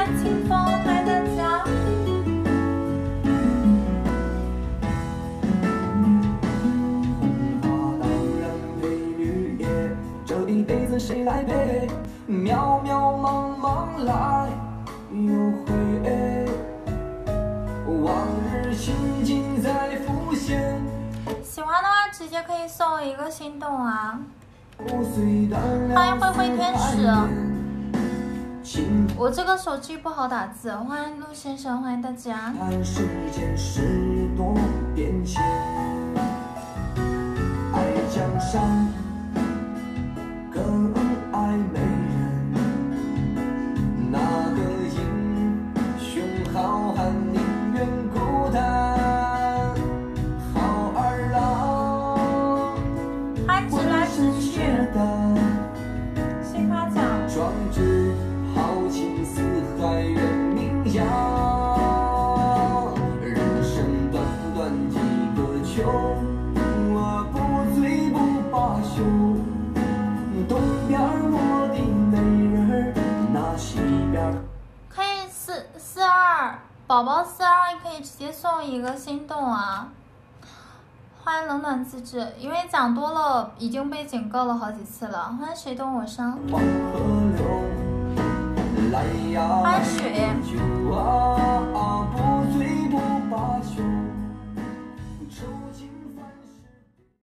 欢清风，欢迎大家。 红发当然配绿叶，这一辈子谁来陪？渺渺茫茫来又回，往日情景在浮现。 喜欢的话直接可以送一个心动啊！ 骨髓当然欢迎灰灰天使。 情我这个手机不好打字，欢迎陆先生，欢迎大家。 看世间事多变迁，爱江山更爱美人，那个英雄好汉宁愿孤单，好儿郎他直来直去，新发奖。 壮志豪情四海远名扬，人生短短几个秋，我不醉不罢休。东边我的美人儿，那西边可以42宝宝42可以直接送一个心动啊！欢迎冷暖自知，因为讲多了已经被警告了好几次了。欢迎谁懂我伤。 黄河流。